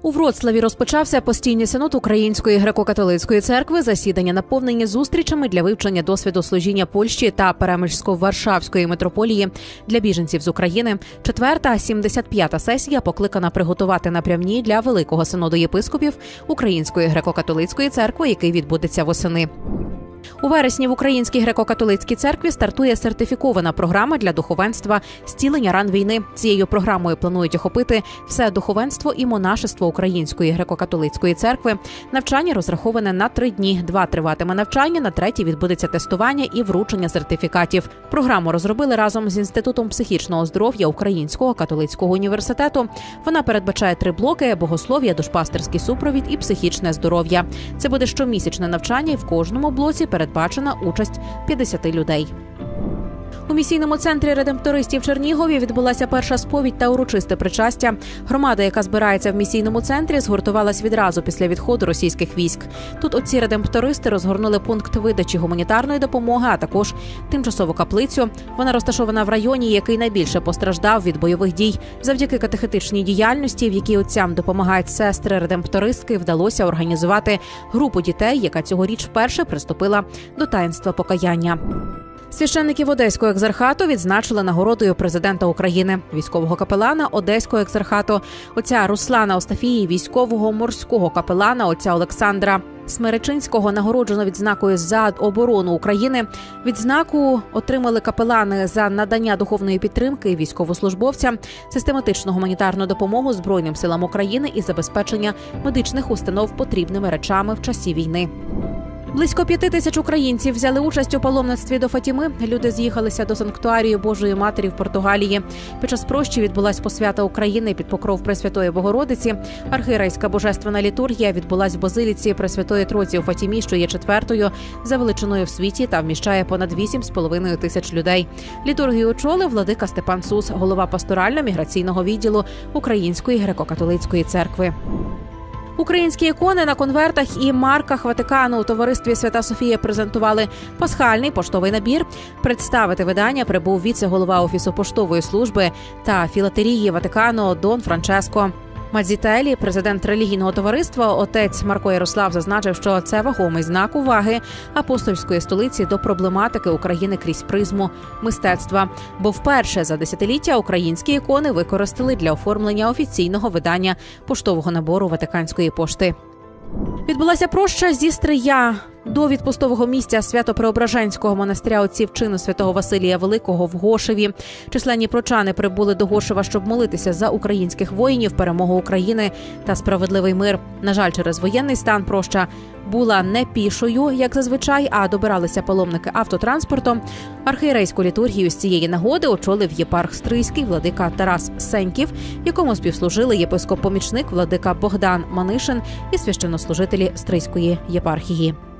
У Вроцлаві розпочався постійний синод Української греко-католицької церкви, засідання наповнені зустрічами для вивчення досвіду служіння Польщі та Перемишльсько-Варшавської митрополії для біженців з України. 4-та 75-та сесія покликана приготувати напрямні для Великого синоду єпископів Української греко-католицької церкви, який відбудеться восени. У вересні в Українській греко-католицькій церкві стартує сертифікована програма для духовенства «Зцілення ран війни». Цією програмою планують охопити все духовенство і монашество Української греко-католицької церкви. Навчання розраховане на 3 дні. 2 триватиме навчання, на 3-й відбудеться тестування і вручення сертифікатів. Програму розробили разом з Інститутом психічного здоров'я Українського католицького університету. Вона передбачає 3 блоки – богослов'я, душпастерський супровід і психічне здоров'я. Це буде щомісячне навчання, і в кожному блоці передбачена участь 50 людей. У місійному центрі редемптористів Чернігові відбулася перша сповідь та урочисте причастя. Громада, яка збирається в місійному центрі, згуртувалась відразу після відходу російських військ. Тут отці-редемптористи розгорнули пункт видачі гуманітарної допомоги, а також тимчасову каплицю. Вона розташована в районі, який найбільше постраждав від бойових дій. Завдяки катехетичній діяльності, в якій отцям допомагають сестри-редемптористки, вдалося організувати групу дітей, яка цьогоріч вперше приступила до таїнства покаяння. Священників Одеського екзархату відзначили нагородою президента України, військового капелана Одеського екзархату, отця Руслана Остафії, військового морського капелана отця Олександра Смеречинського нагороджено відзнакою «За оборону України». Відзнаку отримали капелани за надання духовної підтримки військовослужбовцям, систематичну гуманітарну допомогу Збройним силам України і забезпечення медичних установ потрібними речами в часі війни. Близько 5 тисяч українців взяли участь у паломництві до Фатіми. Люди з'їхалися до санктуарію Божої Матері в Португалії. Під час прощі відбулась посвята України під покров Пресвятої Богородиці. Архієрейська божественна літургія відбулась в базиліці Пресвятої Тройці у Фатімі, що є 4-ю за величиною в світі та вміщає понад 8,5 тисяч людей. Літургію очолив владика Степан Сус, голова пасторально-міграційного відділу Української греко-католицької церкви. Українські ікони на конвертах і марках Ватикану у товаристві Свята Софія презентували пасхальний поштовий набір. Представити видання прибув віце-голова Офісу поштової служби та філатерії Ватикану Дон Франческо Мадзітелі. Президент релігійного товариства отець Марко Ярослав зазначив, що це вагомий знак уваги апостольської столиці до проблематики України крізь призму мистецтва. Бо вперше за десятиліття українські ікони використали для оформлення офіційного видання поштового набору Ватиканської пошти. Відбулася проща зі Стрия до відпустового місця Свято-Преображенського монастиря отців чину святого Василія Великого в Гошеві. Численні прочани прибули до Гошева, щоб молитися за українських воїнів, перемогу України та справедливий мир. На жаль, через воєнний стан проща була не пішою, як зазвичай, а добиралися паломники автотранспортом. Архієрейську літургію з цієї нагоди очолив єпарх Стрийський владика Тарас Сеньків, якому співслужили єпископ-помічник владика Богдан Манишин і священнослужителі Стрийської єпархії.